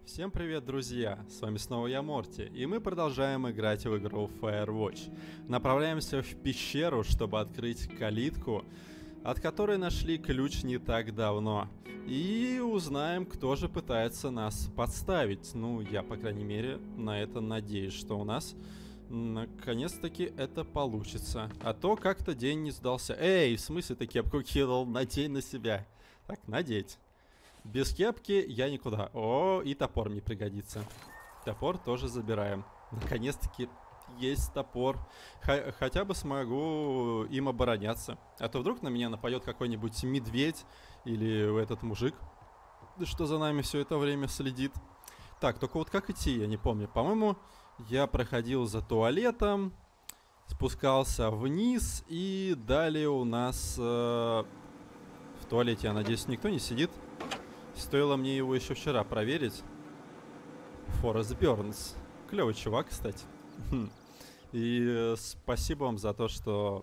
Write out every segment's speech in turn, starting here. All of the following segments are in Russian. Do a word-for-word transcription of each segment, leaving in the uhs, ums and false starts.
Всем привет, друзья! С вами снова я, Морти, и мы продолжаем играть в игру Firewatch. Направляемся в пещеру, чтобы открыть калитку, от которой нашли ключ не так давно. И узнаем, кто же пытается нас подставить. Ну, я, по крайней мере, на это надеюсь, что у нас наконец-таки это получится. А то как-то день не сдался. Эй, в смысле ты кепку кинул? Надень на себя. Так, надеть. Без кепки я никуда. О, и топор мне пригодится. Топор тоже забираем. Наконец-таки есть топор. Х- хотя бы смогу им обороняться. А то вдруг на меня нападет какой-нибудь медведь или этот мужик, что за нами все это время следит. Так, только вот как идти, я не помню. По-моему, я проходил за туалетом, спускался вниз, и далее у нас э, в туалете, я надеюсь, никто не сидит. Стоило мне его еще вчера проверить. Форест Бернс. Клевый чувак, кстати. И э, спасибо вам за то, что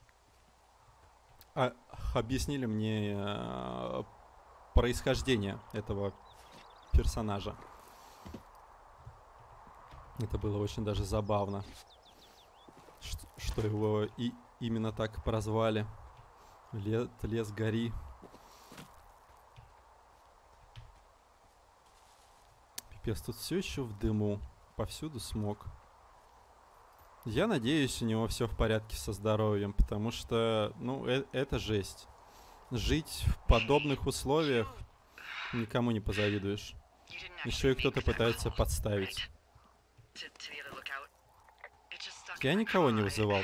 а, объяснили мне э, происхождение этого персонажа. Это было очень даже забавно, что, что его и именно так прозвали. Лес, лес гори. Пипец, тут все еще в дыму. Повсюду смог. Я надеюсь, у него все в порядке со здоровьем, потому что, ну, э- это жесть. Жить в подобных условиях никому не позавидуешь. Еще и кто-то пытается подставить. Я никого не вызывал.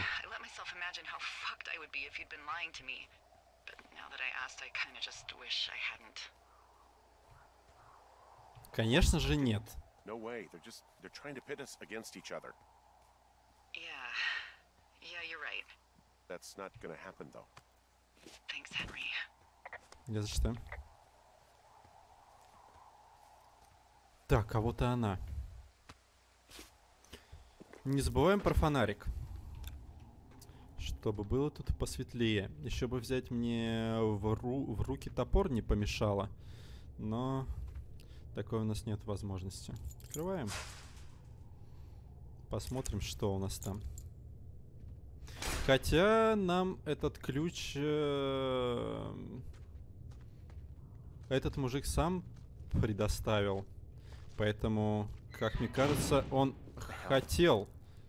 Конечно же нет. No way. They're just they're trying to pit us against each other. Yeah. Yeah, you're right. That's not gonna happen though. Thanks, Henry. Не за что. Так, а вот и она. Не забываем про фонарик. Чтобы было тут посветлее. Еще бы взять мне в, ру в руки топор не помешало. Но такой у нас нет возможности. Открываем. Посмотрим, что у нас там. Хотя нам этот ключ... Э этот мужик сам предоставил. Поэтому, как мне кажется, он хотел.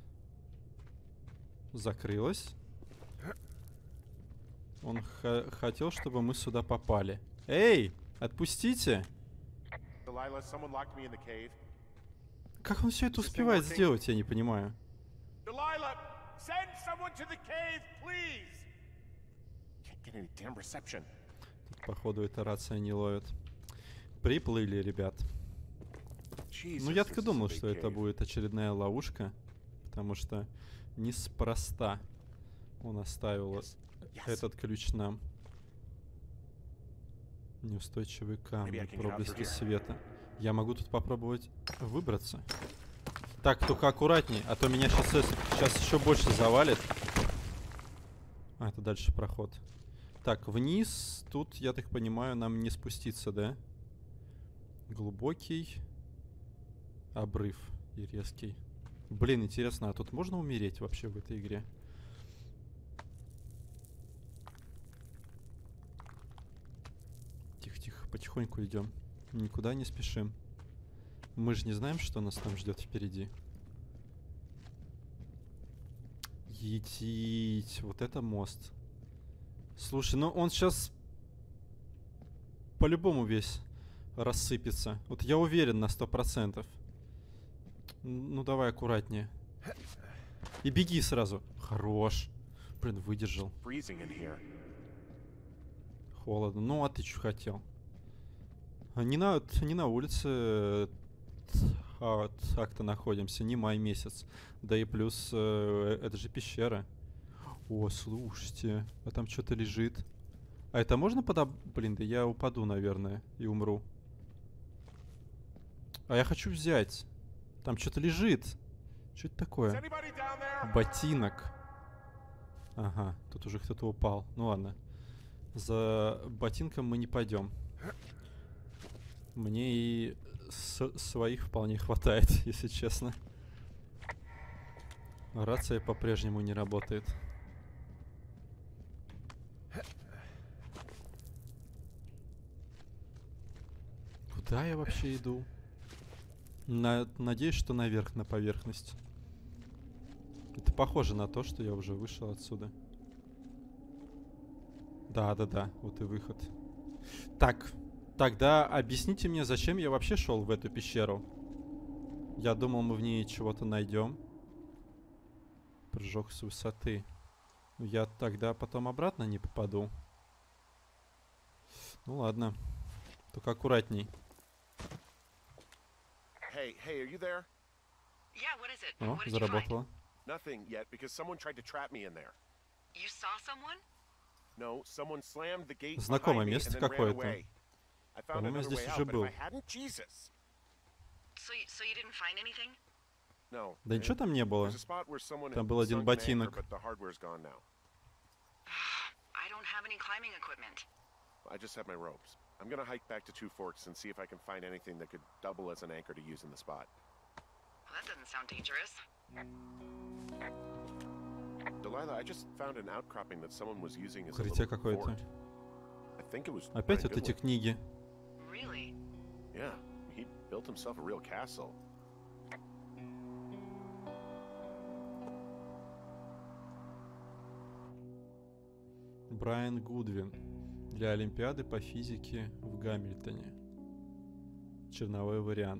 Закрылось. Он хотел, чтобы мы сюда попали. Эй, отпустите! Delilah, someone locked me in the cave. Как он все это успевает сделать, я не понимаю. Delilah, send someone to the cave, please. Can't get any damn reception. Тут, походу, эта рация не ловит. Приплыли, ребят. Ну, я так и думал, что это будет очередная ловушка. Потому что неспроста он оставил yes. Yes. этот ключ нам. Неустойчивый камень, проблески света. Я могу тут попробовать выбраться. Так, только аккуратней, а то меня сейчас, сейчас еще больше завалит. А, это дальше проход. Так, вниз. Тут, я так понимаю, нам не спуститься, да? Глубокий обрыв и резкий. Блин, интересно, а тут можно умереть вообще в этой игре? Тихо-тихо, потихоньку идем. Никуда не спешим. Мы же не знаем, что нас там ждет впереди. Етить. Вот это мост. Слушай, ну он сейчас по-любому весь рассыпется. Вот я уверен на сто процентов. Ну давай аккуратнее. И беги сразу. Хорош. Блин, выдержал. Холодно. Ну, а ты что хотел? Не на, не на улице а, так-то находимся, не май месяц. Да и плюс, э, это же пещера. О, слушайте, а там что-то лежит. А это можно подоб... Блин, да я упаду, наверное, и умру. А я хочу взять. Там что-то лежит. Что это такое? Ботинок. Ага, тут уже кто-то упал. Ну ладно. За ботинком мы не пойдем. Мне и с- своих вполне хватает, если честно. Рация по-прежнему не работает. Куда я вообще иду? На- надеюсь, что наверх, на поверхность. Это похоже на то, что я уже вышел отсюда. Да-да-да, вот и выход. Так, тогда объясните мне, зачем я вообще шел в эту пещеру? Я думал, мы в ней чего-то найдем. Прыжок с высоты. Я тогда потом обратно не попаду. Ну ладно. Только аккуратней. Hey, hey, are you there? Yeah, what is it? О, What did you find? заработало. Nothing yet because someone tried to trap me in there. You saw someone? No, someone slammed the gate Знакомое behind me место and then ran какое-то. away. I found По-моему, я another здесь way уже out, but был. if I hadn't, Jesus. So, you, so you didn't find anything? No. Да ничего там не было. There's a spot where someone Там had был один sunk an anchor, ботинок. but the hardware's gone now. I don't have any climbing equipment. I just have my ropes. I'm gonna hike back to Two Forks and see if I can find anything that could double as an anchor to use in the spot. Well, that doesn't sound dangerous. Delilah, I just found an outcropping that someone was using as a Укрытие little какое-то. fort. I think it was Опять Brian вот эти Goodwin. книги. Really? Yeah, he built himself a real castle. Брайан Гудвин. Для Олимпиады по физике в Гамильтоне. Черновой вариант.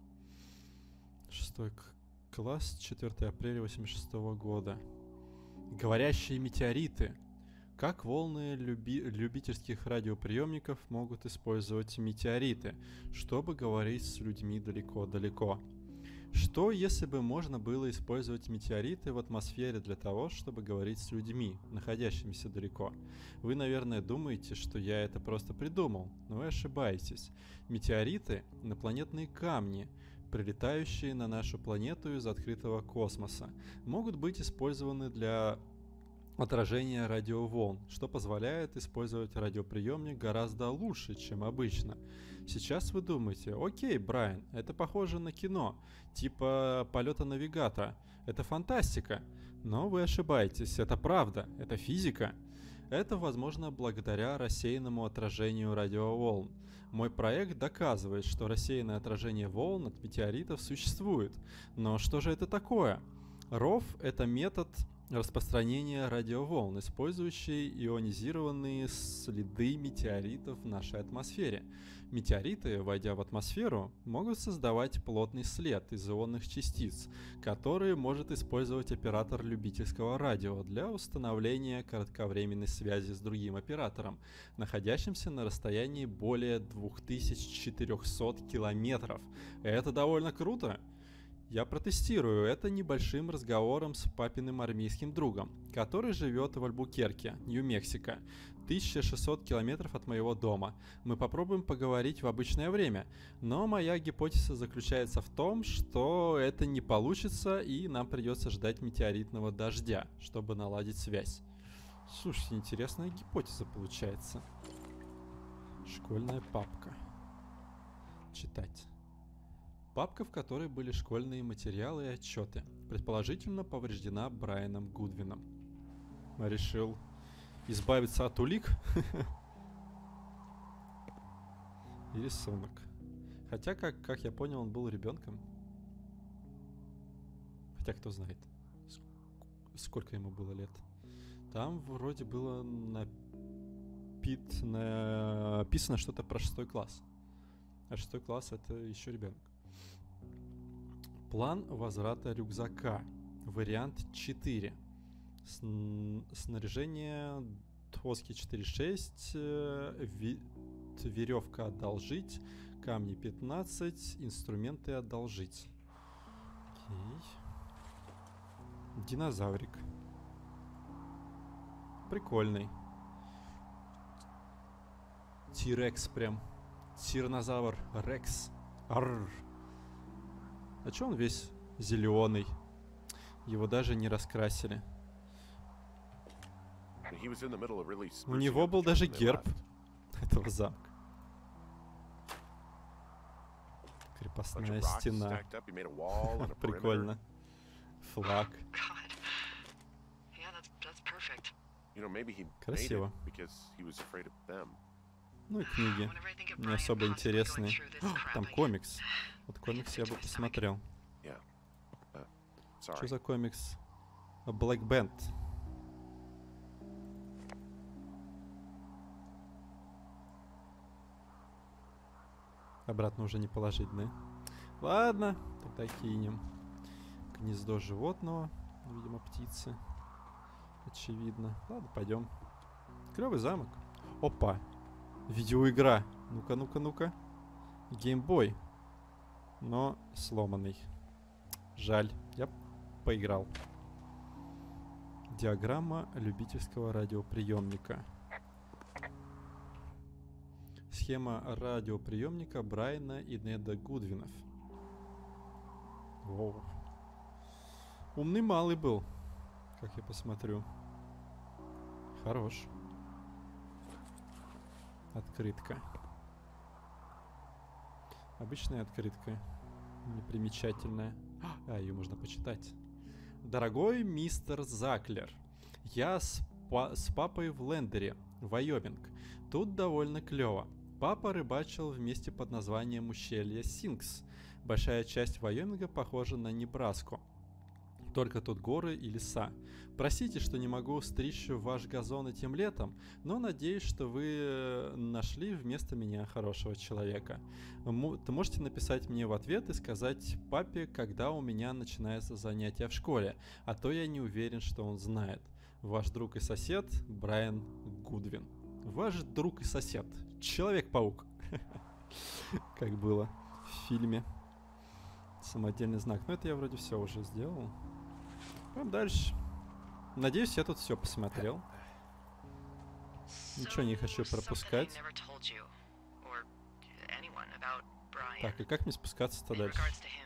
Шестой к- класс, четвёртого апреля восемьдесят шестого года. Говорящие метеориты. Как волны люби- любительских радиоприемников могут использовать метеориты, чтобы говорить с людьми далеко-далеко? Что, если бы можно было использовать метеориты в атмосфере для того, чтобы говорить с людьми, находящимися далеко? Вы, наверное, думаете, что я это просто придумал, но вы ошибаетесь. Метеориты — инопланетные камни, прилетающие на нашу планету из открытого космоса, могут быть использованы для отражения радиоволн, что позволяет использовать радиоприемник гораздо лучше, чем обычно. Сейчас вы думаете: окей, Брайан, это похоже на кино, типа полета навигатора. Это фантастика. Но вы ошибаетесь, это правда, это физика. Это возможно благодаря рассеянному отражению радиоволн. Мой проект доказывает, что рассеянное отражение волн от метеоритов существует. Но что же это такое? ров — это метод распространения радиоволн, использующий ионизированные следы метеоритов в нашей атмосфере. Метеориты, войдя в атмосферу, могут создавать плотный след из ионных частиц, который может использовать оператор любительского радио для установления кратковременной связи с другим оператором, находящимся на расстоянии более две тысячи четыреста километров. Это довольно круто. Я протестирую это небольшим разговором с папиным армейским другом, который живет в Альбукерке, Нью-Мексико, тысяча шестьсот километров от моего дома. Мы попробуем поговорить в обычное время, но моя гипотеза заключается в том, что это не получится, и нам придется ждать метеоритного дождя, чтобы наладить связь. Слушайте, интересная гипотеза получается. Школьная папка. Читать. Папка, в которой были школьные материалы и отчеты, предположительно повреждена Брайаном Гудвином. Решил избавиться от улик? И рисунок. Хотя, как, как я понял, он был ребенком. Хотя, кто знает, сколько ему было лет. Там вроде было напит... написано что-то про шестой класс. А шестой класс — это еще ребенок. План возврата рюкзака. Вариант четыре. Сн- снаряжение доски четыре шесть, ви- веревка одолжить, камни пятнадцать, инструменты одолжить. Окей. Динозаврик. Прикольный. Тирекс прям. Тиранозавр Рекс. Арр. А чё он весь зеленый? Его даже не раскрасили. У него был даже герб этого замка. Крепостная стена. Прикольно. Флаг. Красиво. Ну и книги. Не особо интересные. О, там комикс. Вот комикс я бы посмотрел. Что за комикс? Black Band. Обратно уже не положить, да? Ладно, тогда кинем. Гнездо животного. Видимо, птицы. Очевидно. Ладно, пойдем. Клевый замок. Опа. Видеоигра. Ну-ка, ну-ка, ну-ка. Геймбой. Но сломанный. Жаль. Я поиграл. Диаграмма любительского радиоприемника. Схема радиоприемника Брайана и Неда Гудвинов. Воу. Умный малый был, как я посмотрю. Хорош. Открытка. Обычная открытка. Непримечательная. А, ее можно почитать. Дорогой мистер Заклер, я с, па- с папой в Лендере, Вайоминг. Тут довольно клево. Папа рыбачил в месте под названием ущелье Синкс. Большая часть Вайоминга похожа на Небраску. Только тут горы и леса. Простите, что не могу стричь ваш газон этим летом, но надеюсь, что вы нашли вместо меня хорошего человека. М- ты можете написать мне в ответ и сказать папе, когда у меня начинается занятие в школе, а то я не уверен, что он знает. Ваш друг и сосед Брайан Гудвин. Ваш друг и сосед. Человек-паук. Как было в фильме. Самодельный знак. Но это я вроде все уже сделал. Пойдем дальше. Надеюсь, я тут все посмотрел. Ничего не хочу пропускать. Так, и как мне спускаться-то дальше?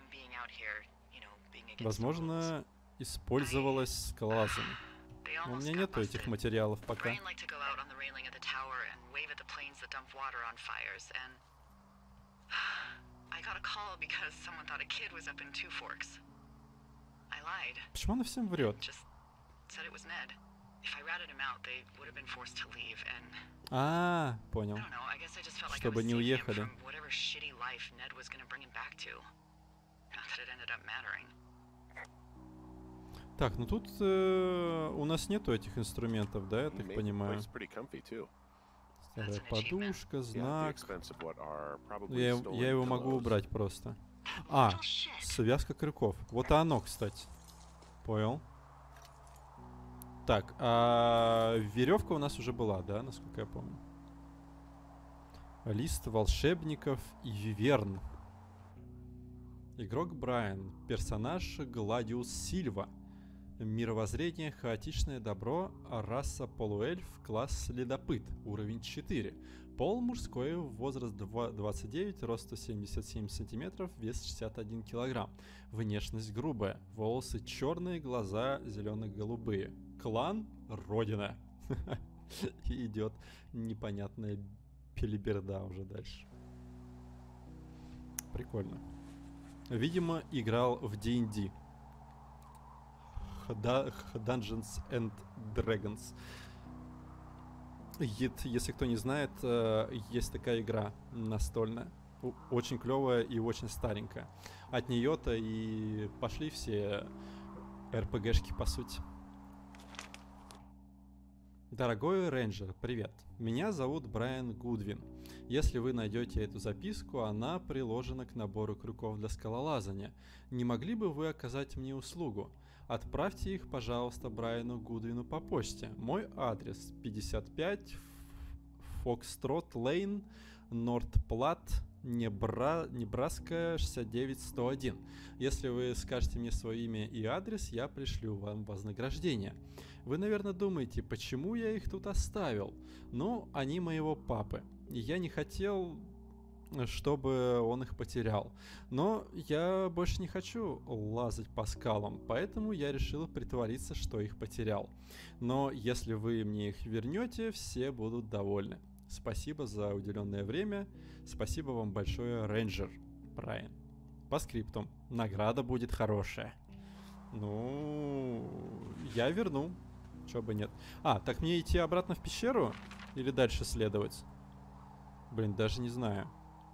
Возможно, использовалось скалолазание. Но у меня нету этих материалов пока. Почему она всем врет? А, понял. Чтобы не уехали. Так, ну тут э, у нас нету этих инструментов, да, я так понимаю. Старая подушка, знак. Я, я его могу убрать просто. А, связка крюков. Вот и оно, кстати. Понял. Так, а веревка у нас уже была, да, насколько я помню. Лист волшебников и виверн. Игрок Брайан. Персонаж Гладиус Сильва. Мировоззрение хаотичное добро. Раса полуэльф. Класс следопыт. Уровень четыре. Пол мужской. Возраст двадцать девять. Рост сто семьдесят семь сантиметров. Вес шестьдесят один килограмм. Внешность грубая. Волосы черные. Глаза зелено-голубые. Клан Родина. И идет непонятная белиберда уже дальше. Прикольно. Видимо, играл в ди энд ди. Dungeons and Dragons. Если кто не знает, есть такая игра настольная. Очень клевая и очень старенькая. От нее-то и пошли все эр пи гэшки, по сути. Дорогой рейнджер, привет. Меня зовут Брайан Гудвин. Если вы найдете эту записку, она приложена к набору крюков для скалолазания. Не могли бы вы оказать мне услугу? Отправьте их, пожалуйста, Брайану Гудвину по почте. Мой адрес пятьдесят пять Фокстрот Лейн, Норт Плат, Небра... Небраска шестьдесят девять сто один. Если вы скажете мне свое имя и адрес, я пришлю вам вознаграждение. Вы, наверное, думаете, почему я их тут оставил? Ну, они моего папы. И я не хотел, чтобы он их потерял. Но я больше не хочу лазать по скалам, поэтому я решил притвориться, что их потерял. Но если вы мне их вернете, все будут довольны. Спасибо за уделенное время. Спасибо вам большое, рейнджер Брайан. по скриптам. Награда будет хорошая. Ну, я верну. Чё бы нет. А, так мне идти обратно в пещеру? Или дальше следовать? Блин, даже не знаю.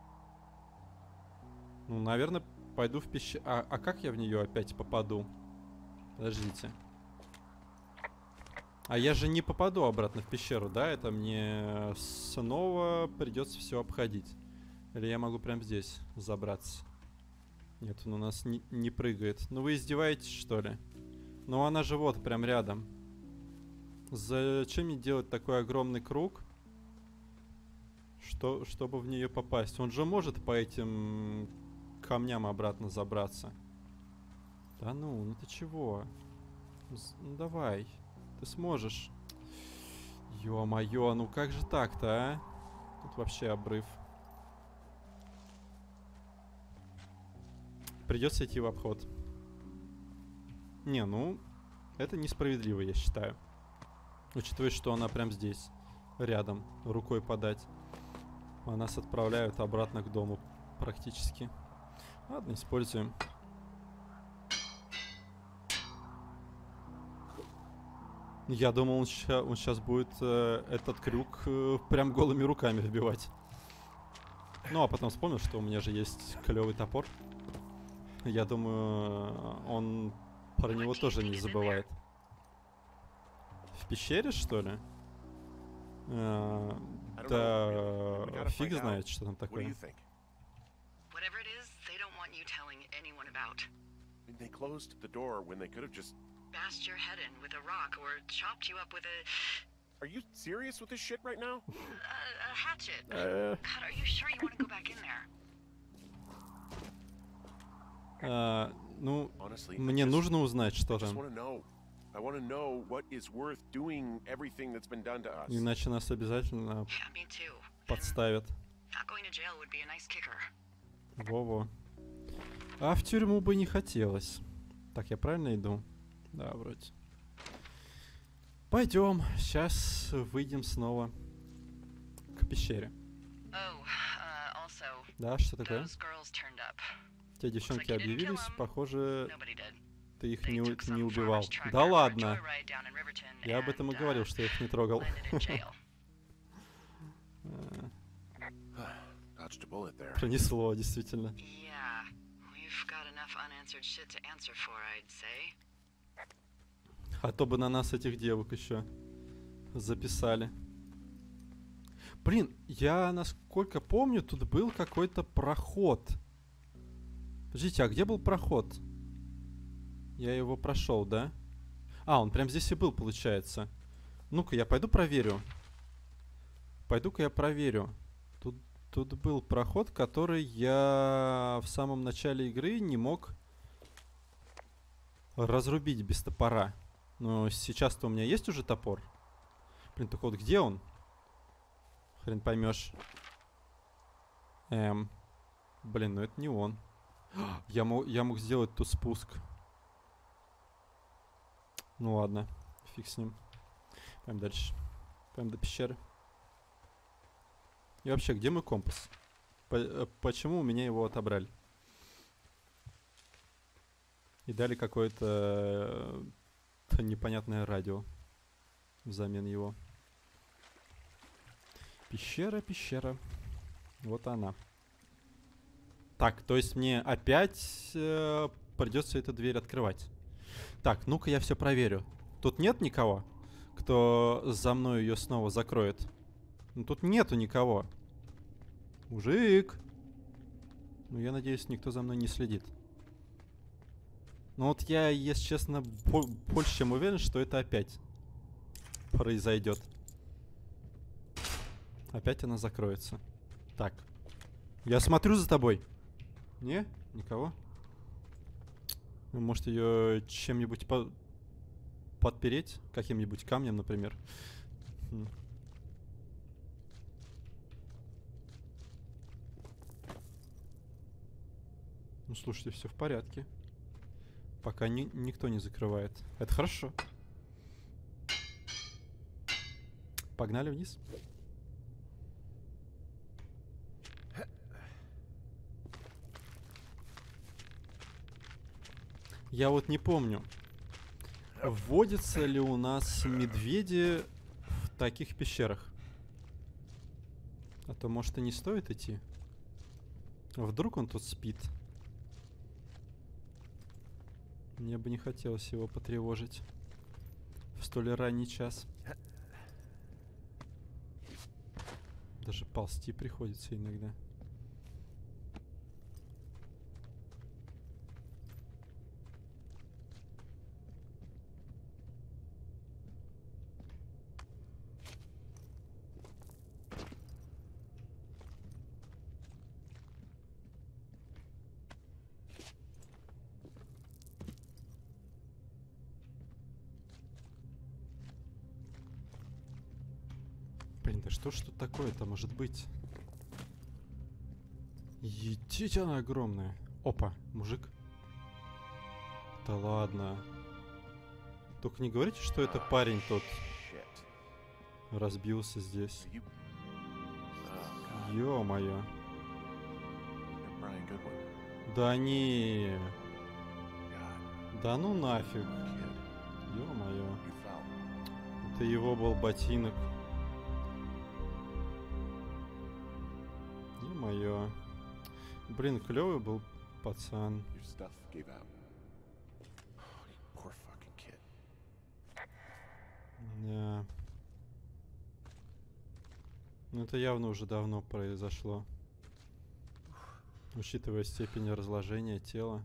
Ну, наверное, пойду в пещеру. А, а как я в нее опять попаду? Подождите. А я же не попаду обратно в пещеру, да? Это мне снова придется все обходить. Или я могу прямо здесь забраться? Нет, он у нас не, не прыгает. Ну вы издеваетесь, что ли? Ну она же вот, прям рядом. Зачем мне делать такой огромный круг? Что, чтобы в нее попасть? Он же может по этим камням обратно забраться. Да ну, ну ты чего? Ну давай. Ты сможешь. Ё-моё, ну как же так-то, а? Тут вообще обрыв. Придется идти в обход. Не, ну, это несправедливо, я считаю. Учитывая, что она прям здесь, рядом, рукой подать. А нас отправляют обратно к дому практически. Ладно, используем. Я думал, он, ща, он сейчас будет э, этот крюк э, прям голыми руками вбивать. Ну, а потом вспомнил, что у меня же есть клевый топор. Я думаю, он про него тоже не забывает. В пещере, что ли? А, да, фиг знает, что там такое. Bashed your head in with a rock or chopped you up with a... Are you serious with this shit right now? a, a hatchet. Uh, God, are you sure you want to go back in there? uh, ну, Honestly, мне just, нужно узнать, что I just там. want to know. I want to know what is worth doing everything that's been done to us. Иначе нас обязательно Yeah, me too. подставят. Not going to jail would be a nice kicker. Во-во. А в тюрьму бы не хотелось. Так, я правильно иду? Да, вроде. Пойдем. Сейчас выйдем снова к пещере. Oh, uh, also, Да, что такое? those girls turned up. Те девчонки объявились. Похоже, Nobody did. ты их They не, took не some убивал. farmer's tractor Да for a ладно. joyride down in Riverton Я об этом и and, говорил, uh, что я их не трогал. landed in jail. Dodged a bullet there. Пронесло, действительно. Yeah, we've got enough unanswered shit to answer for, I'd say. А то бы на нас этих девок еще записали. Блин, я, насколько помню, тут был какой-то проход. Подождите, а где был проход? Я его прошел, да? А, он прям здесь и был, получается. Ну-ка, я пойду проверю. Пойду-ка я проверю. Тут, тут был проход, который я в самом начале игры не мог разрубить без топора. Но сейчас-то у меня есть уже топор. Блин, так вот где он? Хрен поймешь. Эм. Блин, ну это не он. Я мог, я мог сделать тут спуск. Ну ладно, фиг с ним. Пойдем дальше. Пойдем до пещеры. И вообще, где мой компас? По- почему у меня его отобрали? И дали какое-то э, непонятное радио взамен его. Пещера, пещера. Вот она. Так, то есть мне опять э, придется эту дверь открывать. Так, ну-ка я все проверю. Тут нет никого, кто за мной ее снова закроет? Ну тут нету никого. Мужик. Ну я надеюсь, никто за мной не следит. Ну вот я, если честно, бо- больше чем уверен, что это опять произойдет. Опять она закроется. Так. Я смотрю за тобой. Не? Никого? Ну, может ее чем-нибудь по- подпереть? Каким-нибудь камнем, например. Хм. Ну, слушайте, все в порядке. Пока ни- никто не закрывает. Это хорошо. Погнали вниз. Я вот не помню, водятся ли у нас медведи в таких пещерах. А то, может, и не стоит идти. Вдруг он тут спит. Мне бы не хотелось его потревожить в столь ранний час. Даже ползти приходится иногда. Блин, да что ж тут такое-то может быть? Етить она огромная. Опа, мужик. Да ладно. Только не говорите, что это парень тот разбился здесь. Ё-моё. Да не. Да ну нафиг. Ё-моё. Это его был ботинок. Ё-моё. Блин, клёвый был пацан. Да. Ну это явно уже давно произошло. Учитывая степень разложения тела.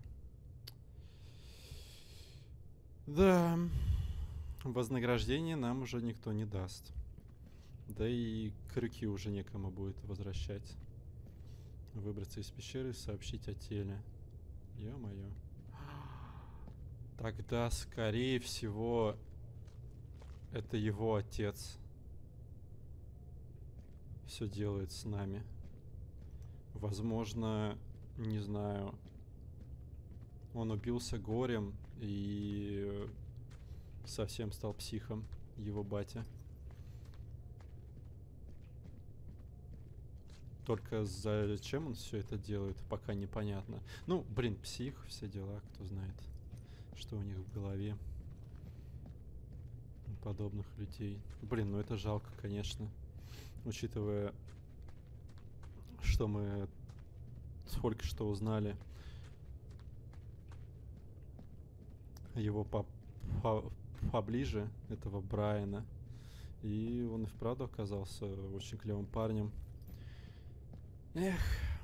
Да. Вознаграждение нам уже никто не даст. Да и крюки уже некому будет возвращать. Выбраться из пещеры, сообщить о теле. Ё-моё. Тогда, скорее всего, это его отец все делает с нами. Возможно, не знаю, он убился горем и совсем стал психом, его батя. Только зачем он все это делает, пока непонятно. Ну, блин, псих, все дела, кто знает, что у них в голове. Подобных людей. Блин, ну это жалко, конечно. Учитывая, что мы только что узнали его по по поближе, этого Брайана. И он и вправду оказался очень клевым парнем. Эх.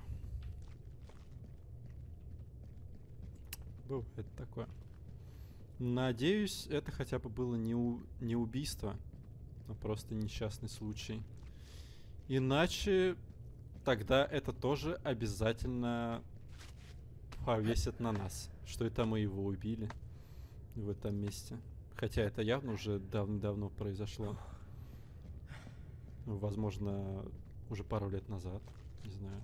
Бывает такое. Надеюсь, это хотя бы было не, у... не убийство, а просто несчастный случай. Иначе тогда это тоже обязательно повесят на нас, что это мы его убили в этом месте. Хотя это явно уже давно-давно произошло. Возможно, уже пару лет назад. Не знаю.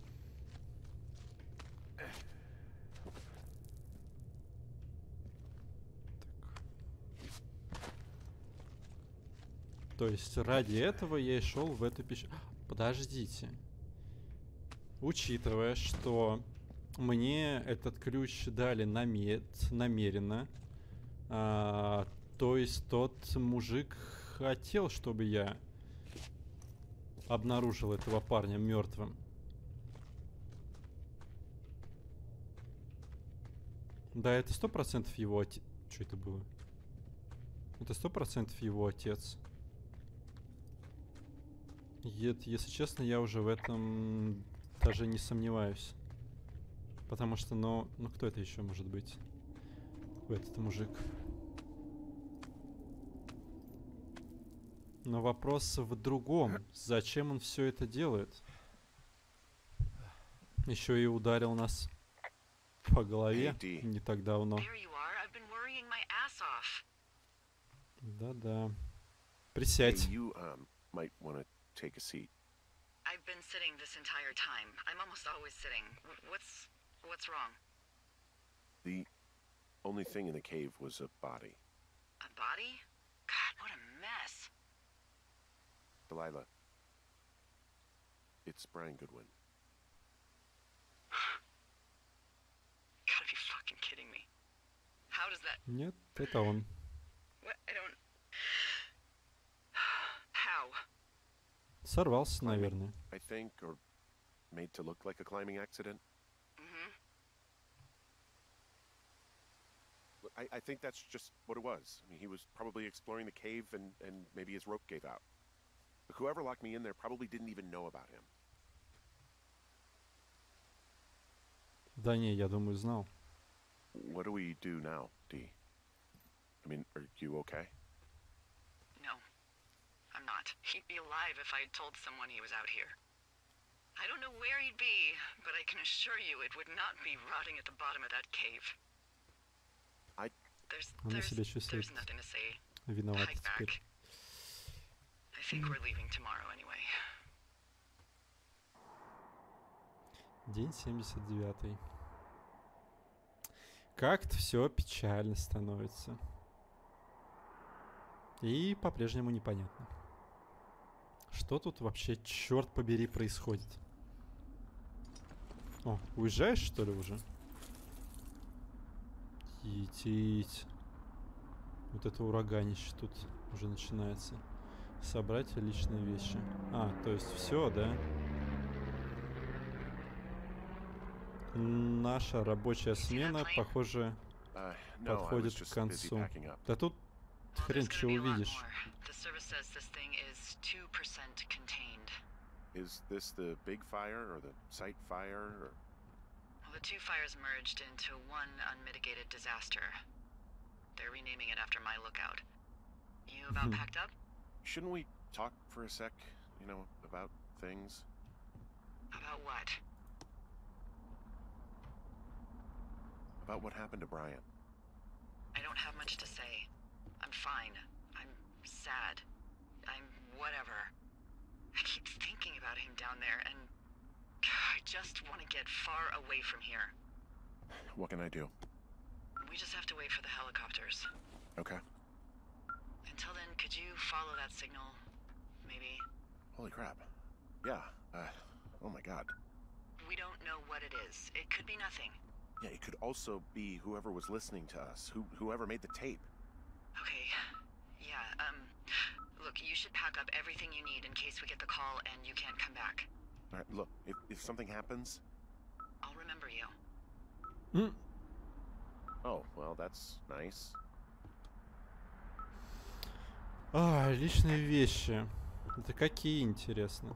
То есть ради этого я и шел в эту пещеру. Подождите. Учитывая, что мне этот ключ дали намет, намеренно, а, то есть тот мужик хотел, чтобы я обнаружил этого парня мертвым. Да, это сто процентов его отец. Что это было? Это сто процентов его отец. И, если честно, я уже в этом даже не сомневаюсь. Потому что, ну, ну кто это еще может быть? Этот мужик. Но вопрос в другом. Зачем он все это делает? Еще и ударил нас по голове не так давно. Да-да. Присядь. Take a seat. I've been sitting this entire time. I'm almost always sitting. What's what's wrong? The only thing in the cave was a body. A body? God, what a mess. Delilah. It's Brian Goodwin. Gotta be fucking kidding me. How does that... Нет, это он. What? I don't... How? Сорвался, наверное. I think, or made to look like a climbing accident. Mm-hmm. Look, I, I think that's just what it was. I mean, he was probably exploring the cave and, and maybe his rope gave out. But whoever locked me in there probably didn't even know about him. Да не, я думаю, знал. What do we do now, Dee? I mean, are you okay? No, I'm not. He'd be alive if I had told someone he was out here. I don't know where he'd be, but I can assure you it would not be rotting at the bottom of that cave. I... There's, Она there's, себя чувствует there's nothing to say. виновата Hike back. теперь. I think we're leaving tomorrow anyway. День семьдесят девятый. Как-то все печально становится. И по-прежнему непонятно. Что тут вообще, черт побери, происходит? О, уезжаешь, что ли, уже? Етить. Вот это ураганище тут уже начинается. Собрать личные вещи. А, то есть все, да? Наша рабочая смена, похоже, Uh, no, I was подходит just к busy концу. packing up. Да тут Well, хрен there's что gonna be a lot увидишь. more. The service says this thing is two percent contained. Is this the big fire or the site fire or... Well, the two fires merged into one unmitigated disaster. They're renaming it after my lookout. You about Hmm. packed up? Shouldn't we talk for a sec, you know, about things? About what? About what happened to Brian? I don't have much to say. I'm fine. I'm sad. I'm whatever. I keep thinking about him down there, and I just want to get far away from here. What can I do? We just have to wait for the helicopters. Okay. Until then, could you follow that signal? Maybe? Holy crap. Yeah, uh, oh my god. We don't know what it is. It could be nothing. Yeah, it could also be whoever was listening to us, who whoever made the tape. Okay. Yeah, um... Look, you should pack up everything you need in case we get the call and you can't come back. All right, look, if, if something happens... I'll remember you. М, Oh, well, that's nice. А, личные вещи. Это какие, интересно?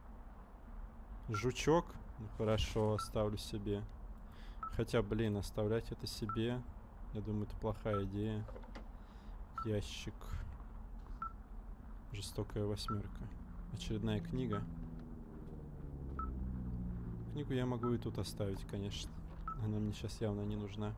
Жучок? Ну, хорошо, оставлю себе. Хотя, блин, оставлять это себе, я думаю, это плохая идея. Ящик. Жестокая восьмерка. Очередная книга. Книгу я могу и тут оставить, конечно. Она мне сейчас явно не нужна.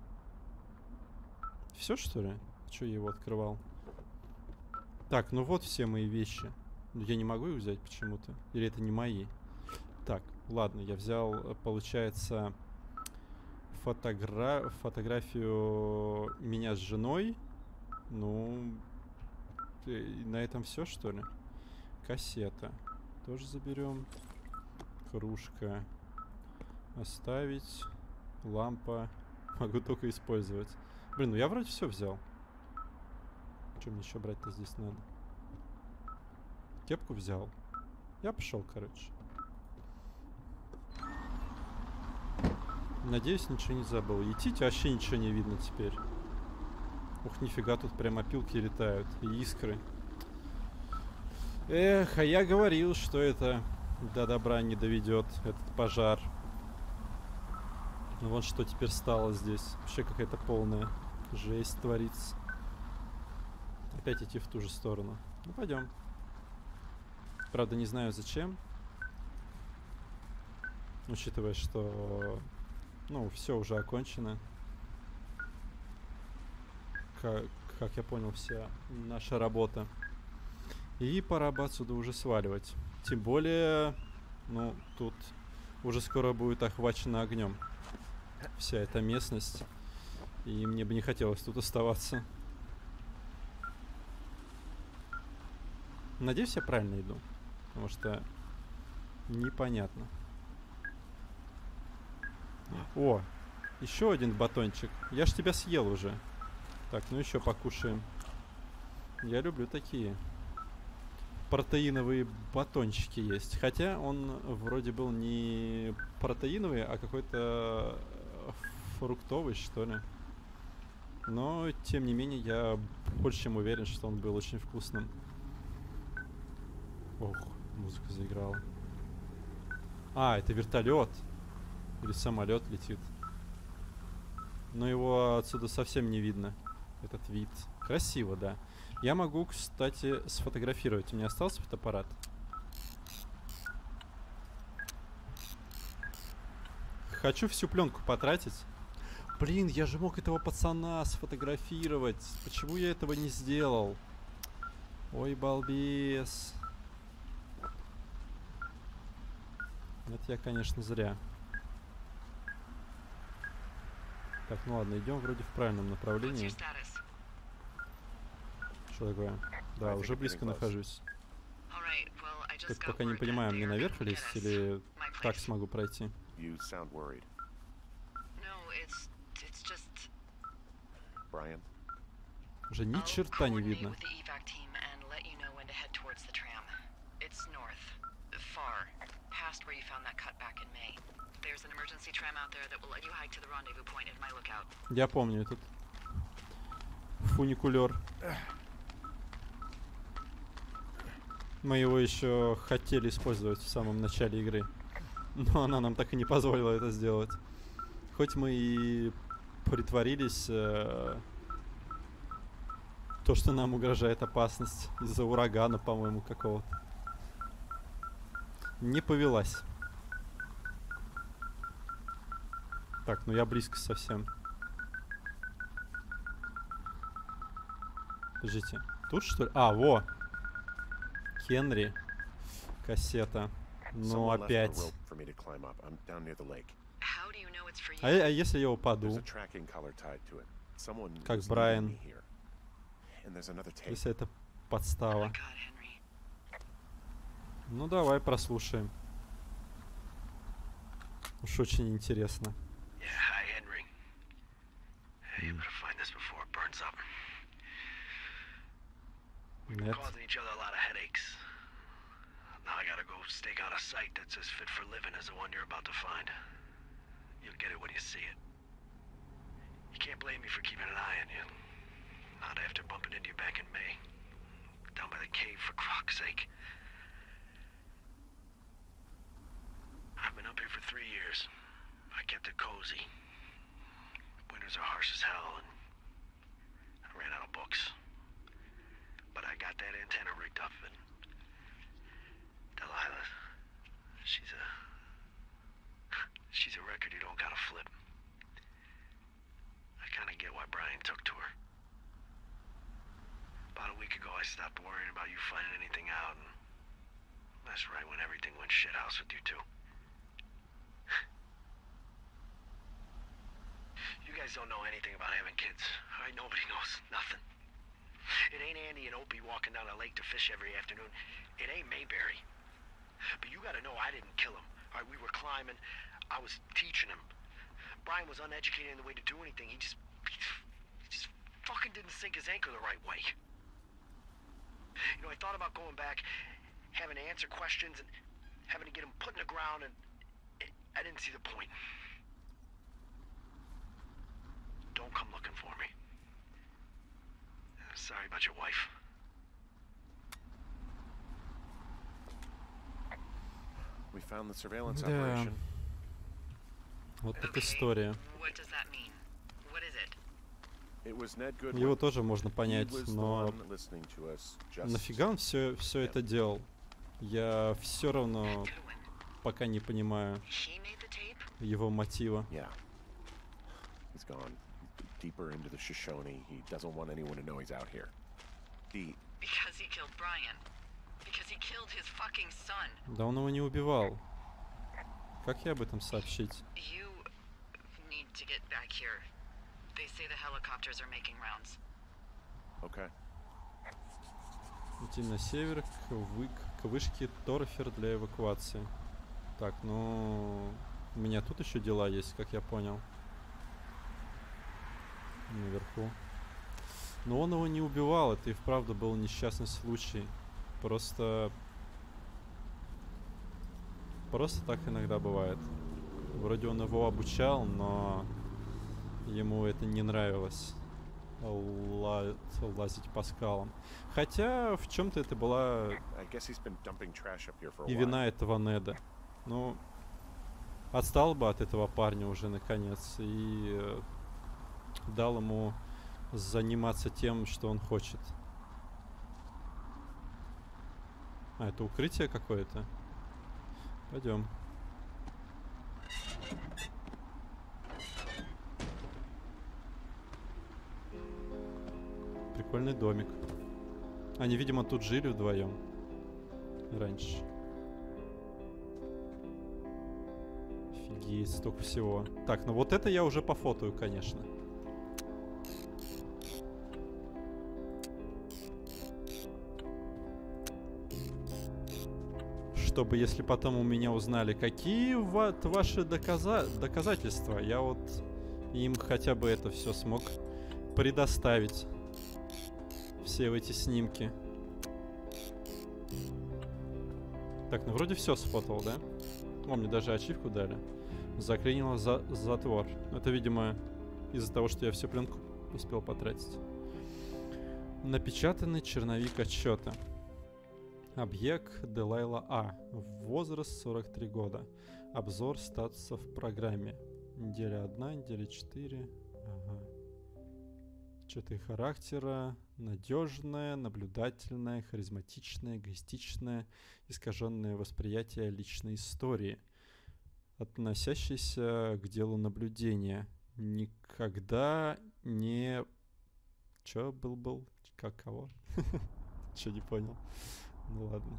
Все, что ли? Че я его открывал? Так, ну вот все мои вещи. Но я не могу их взять почему-то. Или это не мои? Так, ладно, я взял, э, получается, фотогра... фотографию меня с женой. Ну, э, на этом все, что ли? Кассета. Тоже заберем. Кружка. Оставить. Лампа. Могу только использовать. Блин, ну я вроде все взял. Что мне еще брать-то здесь надо? Кепку взял. Я пошел, короче. Надеюсь, ничего не забыл. Идти вообще ничего не видно теперь. Ух, нифига, тут прям опилки летают. И искры. Эх, а я говорил, что это до добра не доведет, этот пожар. Ну вот что теперь стало здесь. Вообще какая-то полная жесть творится. Опять идти в ту же сторону. Ну, пойдем. Правда, не знаю зачем. Учитывая, что... Ну, все уже окончено. Как, как я понял, вся наша работа. И пора бы отсюда уже сваливать. Тем более, ну, тут уже скоро будет охвачена огнем вся эта местность. И мне бы не хотелось тут оставаться. Надеюсь, я правильно иду. Потому что непонятно. О, Еще один батончик. Я ж тебя съел уже. Так, ну еще покушаем. Я люблю такие протеиновые батончики есть. Хотя он вроде был не протеиновый, а какой-то фруктовый, что ли. Но, тем не менее, я больше чем уверен, что он был очень вкусным. Ох, музыка заиграла. А, это вертолет. Или самолет летит. Но его отсюда совсем не видно. Этот вид. Красиво, да. Я могу, кстати, сфотографировать. У меня остался фотоаппарат. Хочу всю пленку потратить. Блин, я же мог этого пацана сфотографировать. Почему я этого не сделал? Ой, балбес. Это я, конечно, зря. Так, ну ладно, идем вроде в правильном направлении. Что такое? Да, уже близко нахожусь. Только пока не понимаю, мне наверх лезть или так смогу пройти? Уже ни черта не видно. Я помню этот фуникулер. Мы его еще хотели использовать в самом начале игры, но она нам так и не позволила это сделать. Хоть мы и притворились, э, то, что нам угрожает опасность из-за урагана, по-моему, какого-то. Не повелась. Так, ну я близко совсем. Подождите, тут что ли? А, во! Хенри. Кассета. Ну опять. А, а если я упаду? Как Брайан. Если это подстава. Ну давай прослушаем. Уж очень интересно. Нет. Now I gotta go stake out a site that's as fit for living as the one you're about to find. You'll get it when you see it. You can't blame me for keeping an eye on you. Not after bumping into you back in May. Down by the cave, for croc's sake. I've been up here for three years. I kept it cozy. Winters are harsh as hell, and I ran out of books. But I got that antenna rigged up, and Delilah, she's a... she's a record you don't gotta flip. I kinda get why Brian took to her. About a week ago, I stopped worrying about you finding anything out, and that's right when everything went shithouse with you two. You guys don't know anything about having kids. All right, nobody knows nothing. It ain't Andy and Opie walking down a lake to fish every afternoon. It ain't Mayberry. But you gotta know I didn't kill him. All right, we were climbing. I was teaching him. Brian was uneducated in the way to do anything. He just... he just fucking didn't sink his anchor the right way. You know, I thought about going back, having to answer questions, and having to get him put in the ground, and it, I didn't see the point. Don't come looking for me. Sorry about your wife. We found the surveillance Да. operation. Вот так история. What does that mean? What is it? It was Ned Goodwin. Его тоже можно He понять, was the но one listening to us just- нафига он все, все это делал? Я все равно пока не понимаю He made the tape? его мотива. Yeah. He's gone deeper into the Shoshone. He doesn't want anyone to know he's out here. The Because he killed Brian. Because he killed his fucking son. Да он его не убивал. Как я об этом сообщить? You need to get back here. They say the helicopters are making rounds. Okay. Идти на север к, вы, к вышке Торфер для эвакуации. Так, ну... У меня тут еще дела есть, как я понял. наверху. Но он его не убивал, это и вправду был несчастный случай. Просто... Просто так иногда бывает. Вроде он его обучал, но ему это не нравилось. Ла- лазить по скалам. Хотя в чем-то это была и вина этого Неда. Ну, отстал бы от этого парня уже наконец и э, дал ему заниматься тем, что он хочет. А, это укрытие какое-то? Пойдем. Прикольный домик. Они, видимо, тут жили вдвоем раньше. Офигеть, столько всего. Так, ну вот это я уже пофотаю, конечно. Чтобы, если потом у меня узнали, какие ва- ваши доказа- доказательства, я вот им хотя бы это все смог предоставить. Все эти снимки. Так, ну вроде все сфотал, да? О, мне даже ачивку дали. Заклинило за затвор. Это, видимо, из-за того, что я всю пленку успел потратить. Напечатанный черновик отчета. Объект Делайла А. Возраст сорок три года. Обзор статуса в программе. Неделя одна, неделя четыре. Ага. Черты характера. Надежное, наблюдательное, харизматичное, эгоистичное, искаженное восприятие личной истории, относящееся к делу наблюдения. Никогда не... Чё был-был? Как кого? Чё не понял? Ну ладно.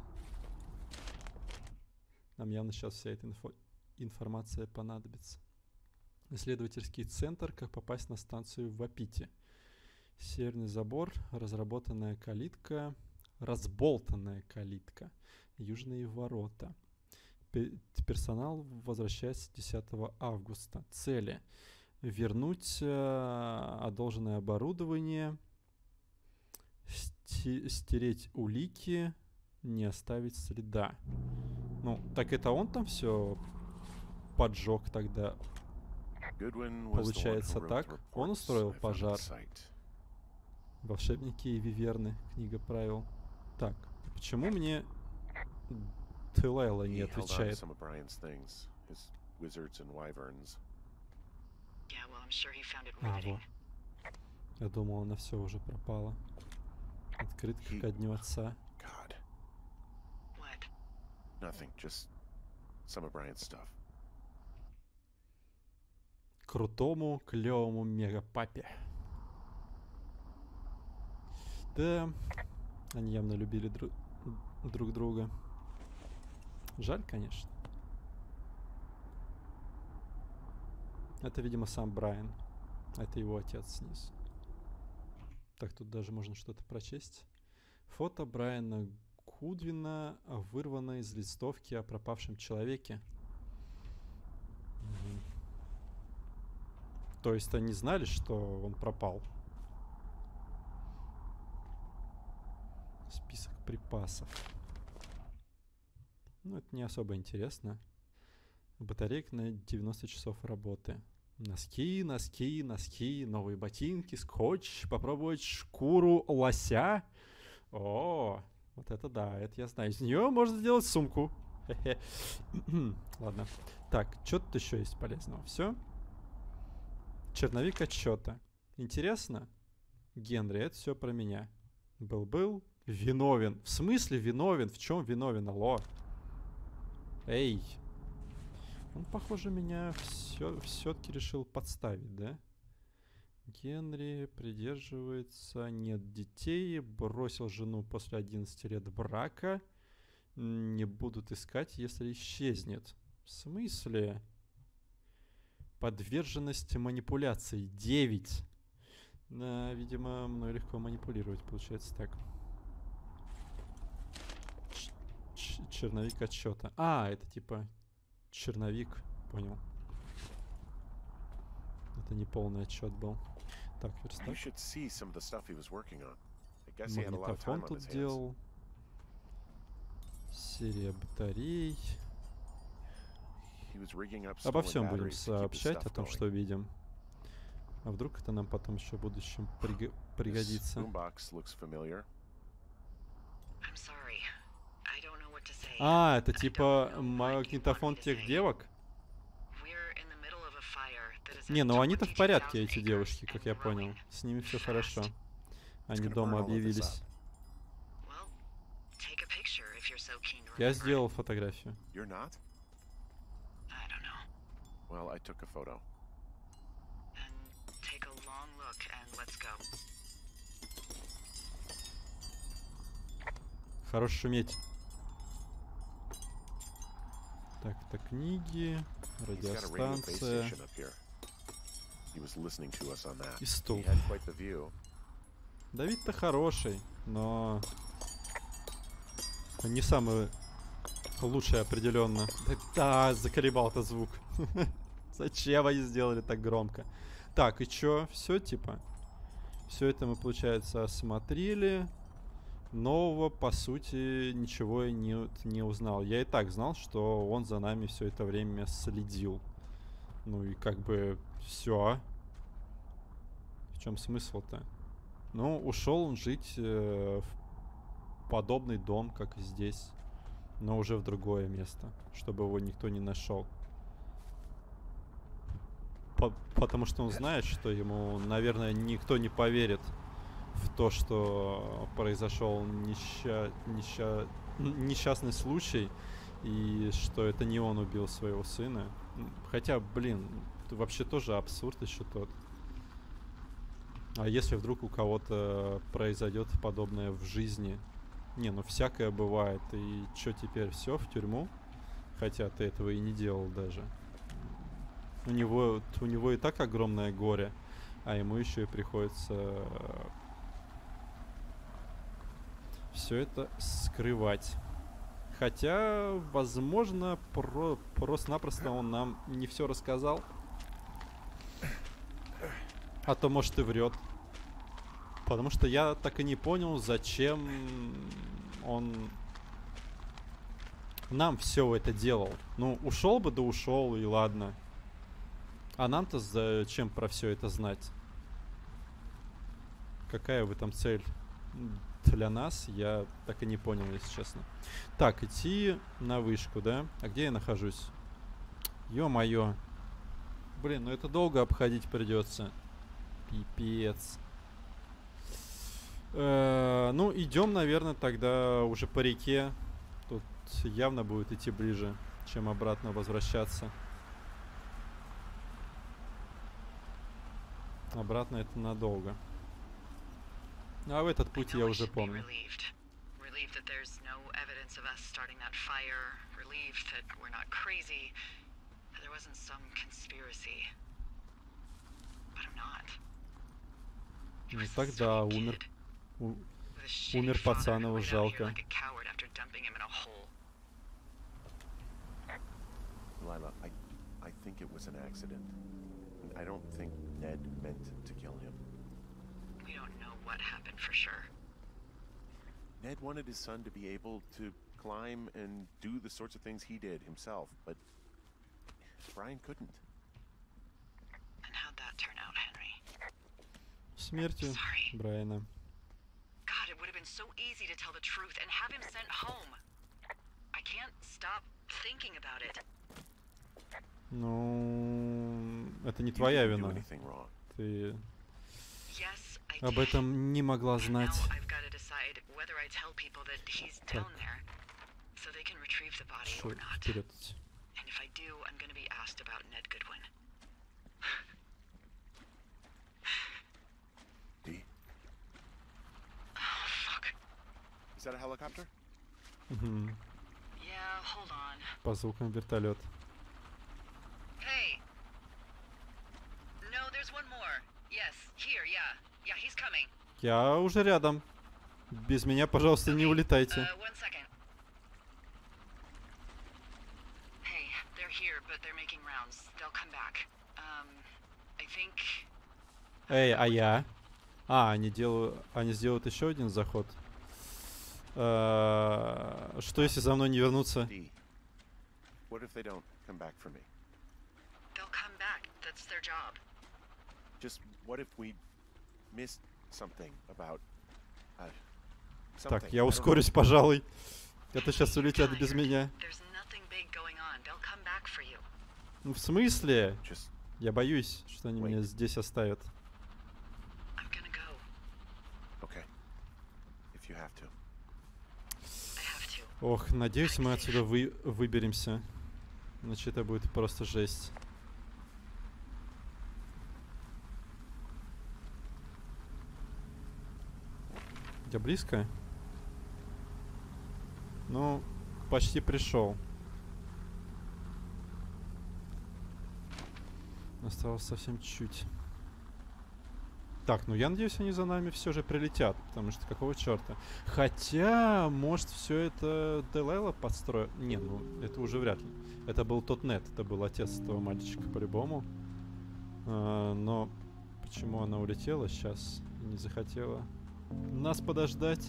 Нам явно сейчас вся эта инфо... информация понадобится. Исследовательский центр «Как попасть на станцию в Вапити». Северный забор, разработанная калитка, разболтанная калитка, южные ворота. Пе- персонал возвращается десятого августа. Цели: вернуть э, одолженное оборудование, сти- стереть улики, не оставить следа. Ну, так это он там все поджег тогда. Получается так? Он устроил пожар. Волшебники и виверны. Книга правил. Так, почему мне Делайла не отвечает? Yeah, well, I'm sure he found it А, riveting. вот. Я думал, она все уже пропала. Открытка ко дню отца. What? Nothing, just some of Brian's stuff. Крутому, клевому мегапапе. Да, они явно любили дру- друг друга. Жаль, конечно. Это, видимо, сам Брайан. А это его отец снизу. Так, тут даже можно что-то прочесть. Фото Брайана Гудвина вырвано из листовки о пропавшем человеке. Угу. То есть они знали, что он пропал? Список припасов. Ну, это не особо интересно. Батарейка на девяносто часов работы. Носки, носки, носки, новые ботинки, скотч. Попробовать шкуру лося. О, вот это да, это я знаю. Из нее можно сделать сумку. Ладно. Так, что тут еще есть полезного? Все? Черновик отчета. Интересно? Генри, это все про меня. Был-был. Виновен. В смысле виновен? В чем виновен? Алло. Эй. Он, похоже, меня все, все-таки решил подставить, да? Генри придерживается, нет детей, бросил жену после одиннадцати лет брака. Не будут искать, если исчезнет. В смысле? Подверженность манипуляции. девять. Да, видимо, мной легко манипулировать, получается так. Ч- черновик отчета. А, это типа черновик. Понял. Это не полный отчет был. Так, You верстак. should see some of the stuff he was working on. I guess he had a lot of Магнитофон time on тут his hands. делал. Серия батарей. He was rigging up Обо stolen всем будем batteries to keep his сообщать, stuff о том, going. что видим. А вдруг это нам потом еще в будущем приго- This пригодится. boombox looks familiar. I'm sorry. I don't know what to say. А, это I don't типа know what you want магнитофон me to тех say. девок? We're in the middle of a fire that is Не, at ну они-то в порядке, twenty-two эти thousand девушки, acres как and я понял. growing. С ними все Fast. хорошо. Они gonna дома burn all of this объявились. Well, take a picture if you're so keen to Я remember. сделал фотографию. You're not? I don't know. Well, I took a photo. And take a long look and let's go. Хорош шуметь. Так, это книги, He's got a radio base радиостанция station up here. He was listening to us on that. и He стул. had quite the view. Давид-то хороший, но не самый лучший определенно. Да, заколебал-то звук. Зачем они сделали так громко? Так, и чё? Все типа? Все это мы, получается, осмотрели. Нового, по сути, ничего я не, не узнал. Я и так знал, что он за нами все это время следил. Ну и как бы все. В чем смысл-то? Ну, ушел он жить э, в подобный дом, как и здесь, но уже в другое место, чтобы его никто не нашел. По- потому что он знает, что ему, наверное, никто не поверит в то, что произошел несча... Несча... несчастный случай, и что это не он убил своего сына. Хотя, блин, это вообще тоже абсурд еще тот. А если вдруг у кого-то произойдет подобное в жизни? Не, ну всякое бывает. И что теперь, все в тюрьму? Хотя ты этого и не делал даже. У него, у него и так огромное горе, а ему еще и приходится все это скрывать. Хотя, возможно, про- просто-напросто он нам не все рассказал. А то, может, и врет. Потому что я так и не понял, зачем он нам все это делал. Ну, ушел бы, да ушел, и ладно. А нам-то зачем про все это знать? Какая в этом цель для нас, я так и не понял, если честно. Так, идти на вышку, да? А где я нахожусь? Ё-моё. Блин, ну это долго обходить придется. Пипец. Э, ну, идем, наверное, тогда уже по реке. Тут явно будет идти ближе, чем обратно возвращаться. Обратно это надолго. А в этот путь я уже помню. Relieved that there's no evidence of us starting that fire. Relieved that we're not crazy. That there wasn't some conspiracy. But I'm not. He Ну was a тогда sweet умер. kid У- with a shitty Умер father пацан, who его went out here жалко. like a coward after dumping him in a hole. Lila, I, I think it was an accident. And I don't think Ned meant to kill him. We don't know what happened for sure. Ned wanted his son to be able to climb and do the sorts of things he did himself, but Brian couldn't. And how'd that turn out, Henry? Смертью Sorry. Брайана. God, it would have been so easy to tell the truth and have him sent home. I can't stop thinking about it. Ну, это не You твоя didn't do вина. anything wrong. Ты Yes, I об did. этом не могла And now знать. I've got to decide whether I tell people that he's down there so they can retrieve the body Шо, or not. вперед. And if I do, I'm going to be asked about Ned Goodwin. D? Oh, fuck. Is that a helicopter? Мгм. Yeah, hold on. По звукам вертолет. Hey. No, there's one more. Yes, here, yeah. Yeah, he's coming. Я уже рядом. Без меня, пожалуйста, не Okay, улетайте. Uh, one second. Hey, they're here, but they're making rounds. They'll come back. Um, I think... Эй, а я? А, они делают... Они сделают еще один заход. Э, Что если за мной не вернуться? D, what if they don't come back for me? They'll come back. That's their job. Just what if we missed something about uh, something? Так, I я don't know. ускорюсь, пожалуй. Это сейчас улетят без Tired. меня. There's nothing big going on. They'll come back for you. Ну, в смысле? Just Я боюсь, что они Wait. меня здесь оставят. I'm gonna go. okay. If you have to. I have to. Ох, надеюсь, мы отсюда вы выберемся. Иначе это будет просто жесть. Я близко? Ну, почти пришел. Осталось совсем чуть. Так, ну я надеюсь, они за нами все же прилетят, потому что какого черта? Хотя, может, все это Делайла подстроил? Не, ну это уже вряд ли. Это был тот Нет, это был отец этого мальчика по-любому. А, но почему она улетела сейчас и не захотела нас подождать?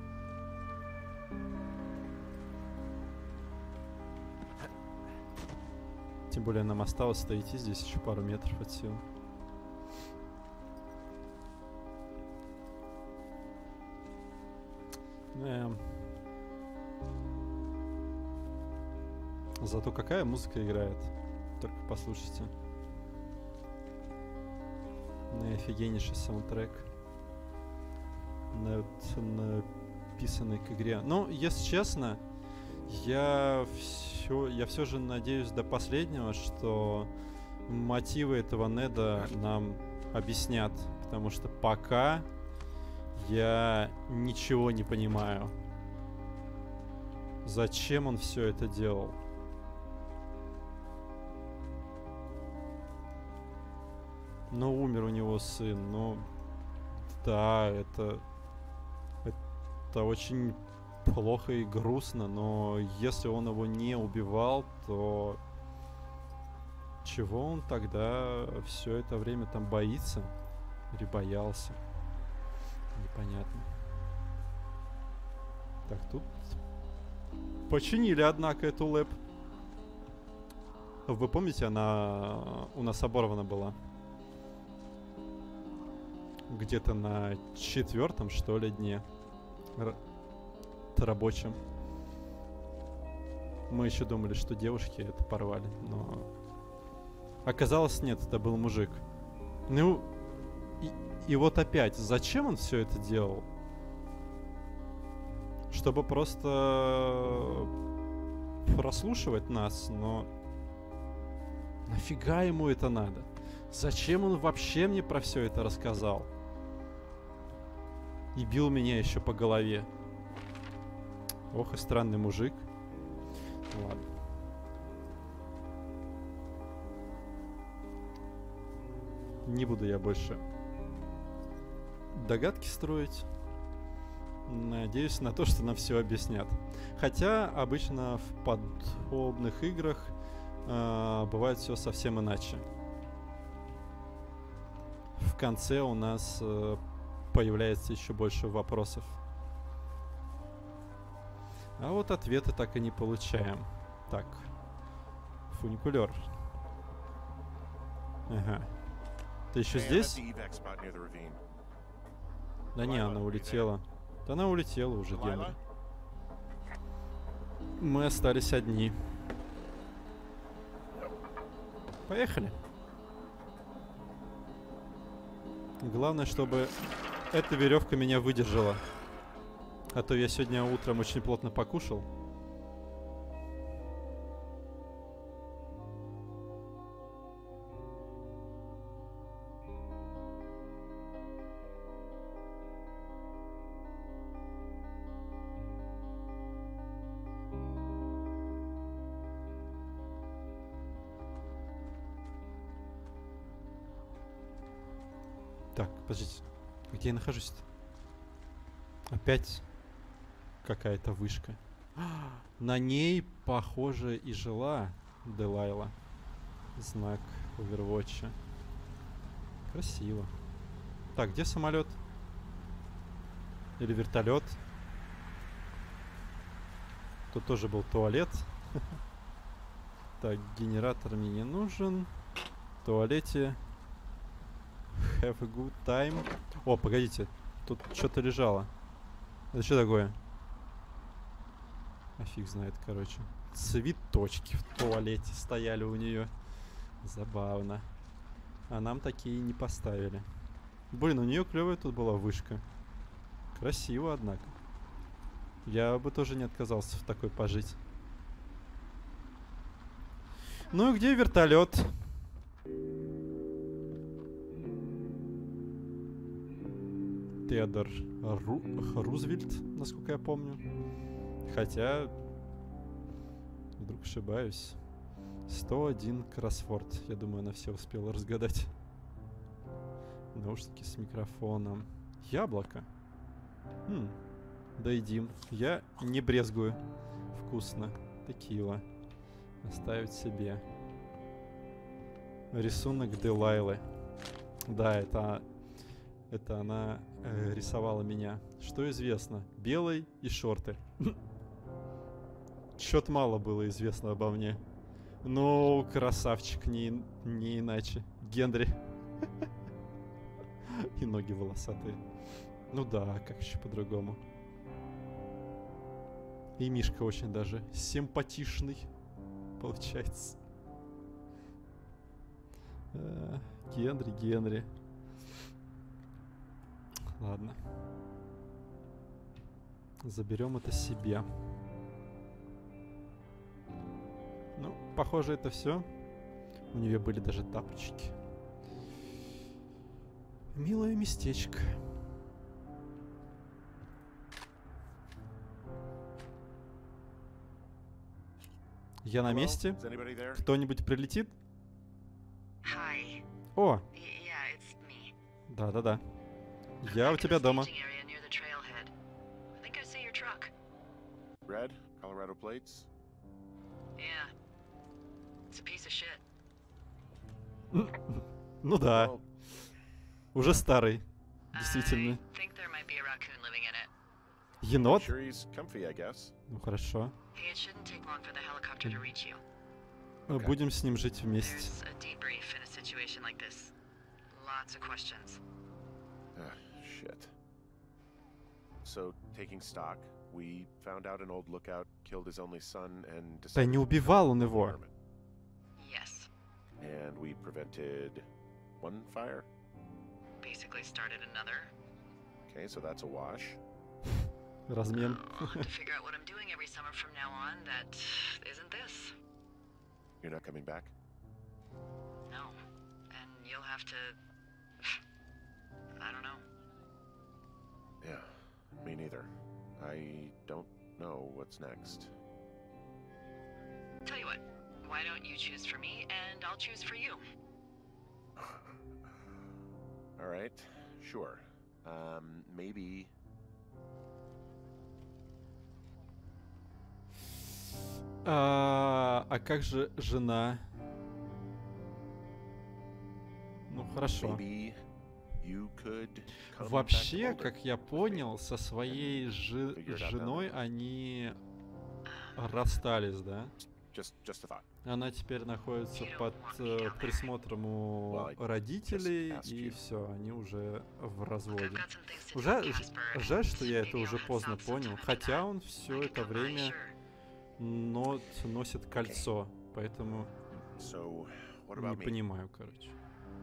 Тем более нам осталось-то идти здесь еще пару метров отсюда. Эм. Зато какая музыка играет. Только послушайте. Офигеннейший саундтрек. Написанный к игре. Ну, если честно, я все, я все же надеюсь до последнего, что мотивы этого Неда нам объяснят. Потому что пока я ничего не понимаю. Зачем он все это делал? Ну, умер у него сын, ну... Да, это... Это очень плохо и грустно, но если он его не убивал, то... Чего он тогда все это время там боится? Или боялся? Непонятно. Так, тут... Починили, однако, эту лэп. Вы помните, она у нас оборвана была? Где-то на четвертом, что ли, дне. Р- рабочем. Мы еще думали, что девушки это порвали, но... Оказалось, нет, это был мужик. Ну... И, и вот опять, зачем он все это делал? Чтобы просто прослушивать нас, но... Нафига ему это надо? Зачем он вообще мне про все это рассказал? И бил меня еще по голове. Ох, и странный мужик. Ладно. Не буду я больше догадки строить. Надеюсь на то, что нам все объяснят. Хотя обычно в подобных играх э, бывает все совсем иначе. В конце у нас э, появляется еще больше вопросов. А вот ответы так и не получаем. Так. Фуникулер. Ага. Ты еще Hey, I'm at здесь? the evac spot near the ravine. Да не, она улетела. Да она улетела уже, Генри. Delilah? Мы остались одни. Поехали. Главное, чтобы эта веревка меня выдержала. А то я сегодня утром очень плотно покушал. Так, подождите. Где я нахожусь-то? Опять какая-то вышка. На ней, похоже, и жила Делайла. Знак Овервотча. Красиво. Так, где самолет? Или вертолет? Тут тоже был туалет. Так, генератор мне не нужен. В туалете. Have a good time. О, погодите. Тут что-то лежало. Это что такое? А фиг знает, короче. Цветочки в туалете стояли у нее. Забавно. А нам такие не поставили. Блин, у нее клевая тут была вышка. Красиво, однако. Я бы тоже не отказался в такой пожить. Ну и где вертолет? Теодор Ру Рузвельт, насколько я помню. Хотя, вдруг ошибаюсь. сто один кроссворд. Я думаю, она все успела разгадать. Наушники с микрофоном. Яблоко. Хм. Доедим. Я не брезгую. Вкусно. Текила. Оставить себе. Рисунок Делайлы. Да, это... Это она э, рисовала меня. Что известно? Белый и шорты. Чё-то мало было известно обо мне. Ну, красавчик, не, не иначе. Генри. И ноги волосатые. Ну да, как еще по-другому. И Мишка очень даже симпатичный. Получается. А, Генри, Генри. Ладно. Заберем это себе. Ну, похоже, это все. У нее были даже тапочки. Милое местечко. Я на месте. Кто-нибудь прилетит? Hi. О, Y- yeah, it's me. да-да-да. Я у тебя дома. Staging area near the trailhead. I think I see your truck. Red, Colorado plates. Yeah. It's a piece of shit. Ну да, Well, уже старый. Действительно. I think there might be a raccoon living in it. Енот? sure he's comfy, I guess. Ну хорошо. Hey, it shouldn't take long for the helicopter to reach you. Okay. Будем с ним жить вместе. There's a debrief in a situation like this. Lots of questions. Ah, shit. So, taking stock, we found out an old lookout killed his only son and Да decided не to убивал он become его. a fireman. Yes. And we prevented one fire. Basically started another. Okay, so that's a wash. Размен. I'll have to figure out what I'm doing every summer from now on that isn't this. You're not coming back? No. And you'll have to... I don't know. Yeah, me neither. I don't know what's next. Tell you what, why don't you choose for me and I'll choose for you? All right, sure. Um, maybe. А, а как же жена? Ну хорошо. Maybe you could come back Вообще, older как я with me. понял, со своей жи- Figure it out женой они расстались, да? Just, just a thought. Она теперь находится под э, присмотром у Well, I родителей, just asked и you. все, они уже в Look, I've разводе. got some things to do Жаль, with ж- Casper, жаль, and что я это maybe уже I'll head поздно south понял, sometime after хотя that. он I все can это come by, время sure. нот, носит кольцо, поэтому So, what не about me? понимаю, короче.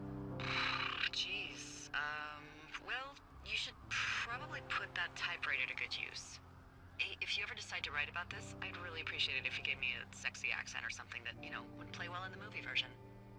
Jeez. Um, well, you should probably put that typewriter to good use. Hey, if you ever decide to write about this, I'd really appreciate it if you gave me a sexy accent or something that, you know, would play well in the movie version.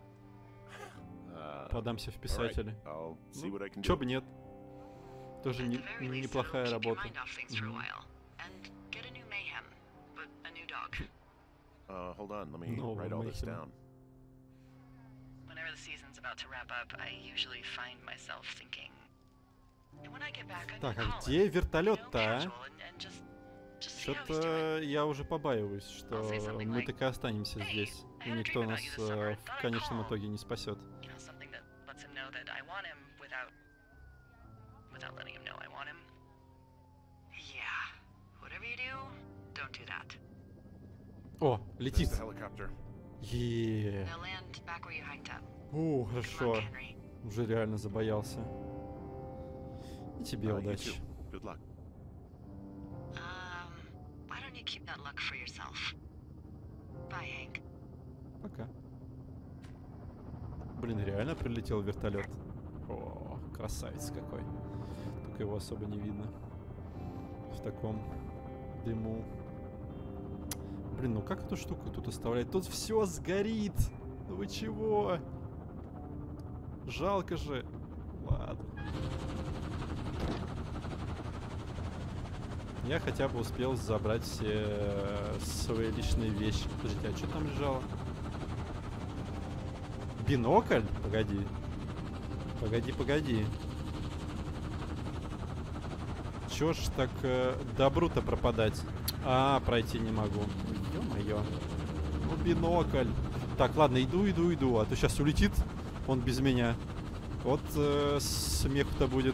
Uh, Подамся в all right, писатели. I'll see what I can Чё do. бы нет. Тоже At не- the very least, неплохая it'll keep your работа. mind off things for a Мгм. while. And get a new mayhem, but a new dog. Uh, hold on, let me No, write all this mayhem. down. Whenever the season's about to wrap up, I usually find myself thinking. And when I get back, I'm Так, gonna а call где him, you know, вертолет-то, а? casual, and, and just, just see how he's doing. Что-то я уже побаиваюсь, что I'll say something мы like, так и останемся "Hey, здесь, I и had a никто dream about нас you this summer. э, Thought в I'd конечном call." итоге не спасет. You know, something that lets him know that I want him without without letting him know I want him. Yeah. Whatever you do, don't do that. О, There's летит. the helicopter. Е. They'll land back where you hiked up. О, Good хорошо. luck, Henry. Уже реально забоялся. И тебе Uh, you удачи. too. Good luck. Um, why don't you keep that luck for yourself? Bye, Hank. Пока. Блин, реально прилетел вертолет. О, красавец какой. Только его особо не видно. В таком дыму. Блин, ну как эту штуку тут оставлять? Тут все сгорит. Ну вы чего? Жалко же. Ладно. Я хотя бы успел забрать все свои личные вещи. Подождите, а что там лежало? Бинокль? Погоди. Погоди, погоди. Чё ж так э, добру-то пропадать? А, пройти не могу. Ё-моё. Ну, бинокль. Так, ладно, иду, иду, иду. А то сейчас улетит он без меня. Вот э, смех-то будет.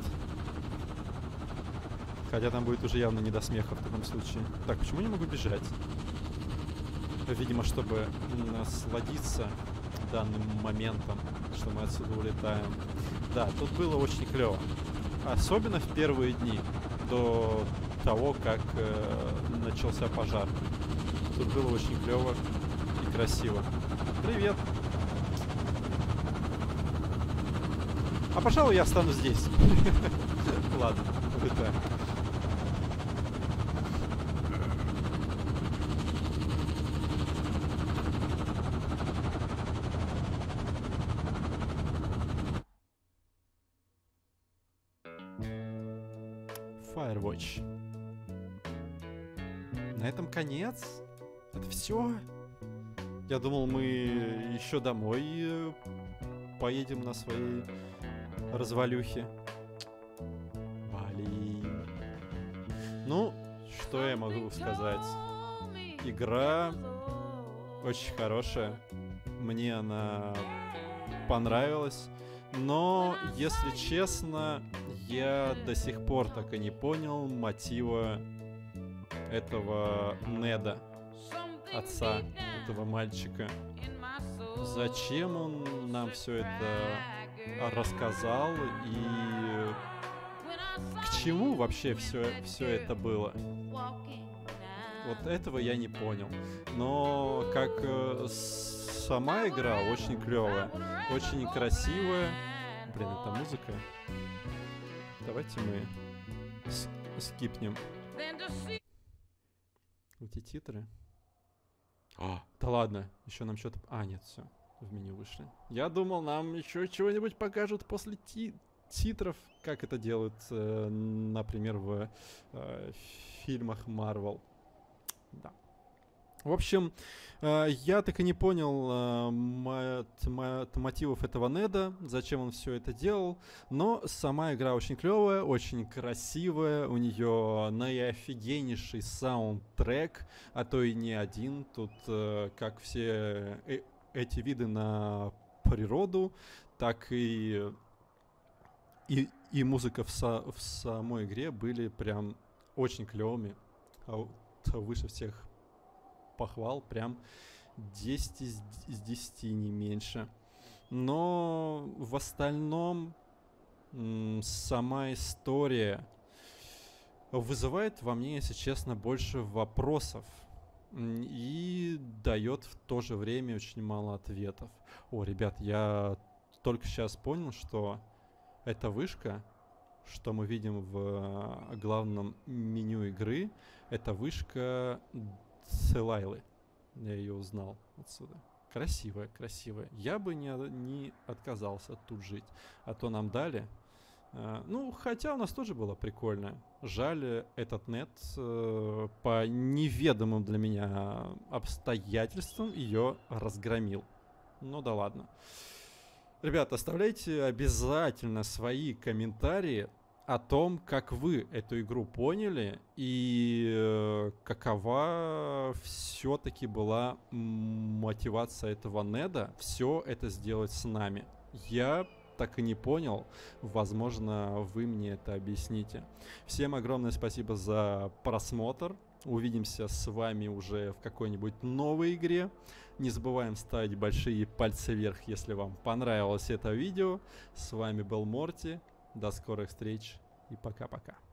Хотя там будет уже явно не до смеха в таком случае. Так, почему не могу бежать? Видимо, чтобы насладиться данным моментом, что мы отсюда улетаем. Да, тут было очень клево. Особенно в первые дни, до того, как э, начался пожар. Тут было очень клево и красиво. Привет! А пожалуй, я останусь здесь. Ладно, улетаем. Firewatch. На этом конец? Это все? Я думал, мы еще домой э, поедем на своей развалюхе. Блин. Ну, что я могу сказать? Игра очень хорошая. Мне она понравилась. Но, если честно, я до сих пор так и не понял мотива этого Неда, отца этого мальчика. Зачем он нам все это рассказал и к чему вообще все, все это было? Вот этого я не понял. Но как э, сама игра очень клевая, очень красивая. Блин, это музыка. Давайте мы с- скипнем эти титры. А, да ладно, еще нам что-то... А, нет, все, в меню вышли. Я думал, нам еще чего-нибудь покажут после ти- титров, как это делают, э, например, в э, фильмах Marvel. Да. В общем, э, я так и не понял э, мот- мот- мотивов этого Неда, зачем он все это делал, но сама игра очень клевая, очень красивая, у нее наиофигеннейший саундтрек, а то и не один, тут э, как все э- эти виды на природу, так и, и, и музыка в, са- в самой игре были прям очень клевыми, а вот выше всех похвал, прям десять из десяти, не меньше. Но в остальном м, сама история вызывает во мне, если честно, больше вопросов м, и дает в то же время очень мало ответов. О, ребят, я только сейчас понял, что эта вышка, что мы видим в э, главном меню игры, это вышка Целайлы. Я ее узнал отсюда. Красивая, красивая. Я бы не, не отказался тут жить. А то нам дали. Э, ну, хотя у нас тоже было прикольно. Жаль, этот нет э, по неведомым для меня обстоятельствам ее разгромил. Ну да ладно. Ребята, оставляйте обязательно свои комментарии о том, как вы эту игру поняли и э, какова все-таки была мотивация этого Неда все это сделать с нами. Я так и не понял. Возможно, вы мне это объясните. Всем огромное спасибо за просмотр. Увидимся с вами уже в какой-нибудь новой игре. Не забываем ставить большие пальцы вверх, если вам понравилось это видео. С вами был Морти. До скорых встреч и пока-пока.